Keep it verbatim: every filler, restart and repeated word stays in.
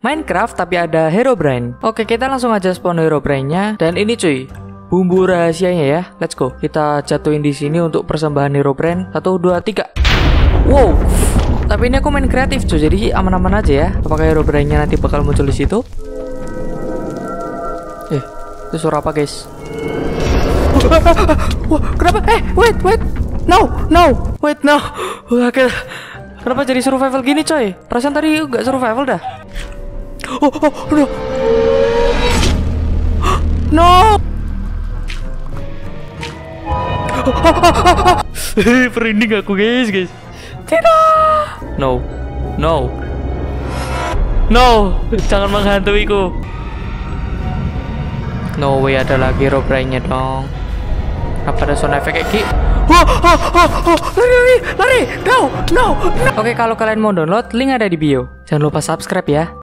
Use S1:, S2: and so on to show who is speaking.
S1: Minecraft tapi ada Herobrine. Oke, kita langsung aja spawn Herobrine-nya. Dan ini cuy, bumbu rahasianya ya. Let's go. Kita jatuhin di sini untuk persembahan Herobrine. Satu, dua, tiga. Wow. Tapi ini aku main kreatif cuy, jadi aman-aman aja ya. Apakah Herobrine-nya nanti bakal muncul di situ? Eh, itu suara apa guys? Wah, kenapa? Eh, wait, wait. No, no, wait, no. Wah, kenapa jadi survival gini coy? Perasaan tadi gak survival dah. Oh, oh, no. No. Merinding aku guys, guys. Tidak. No, no, no. Jangan menghantuiku. No way, ada lagi Herobrine-nya dong. Apa ada sound effect kayak gitu? Oh, oh, oh, oh, lari, lari, lari, no, no, no. Oke, kalau kalian mau download, link ada di bio. Jangan lupa subscribe ya.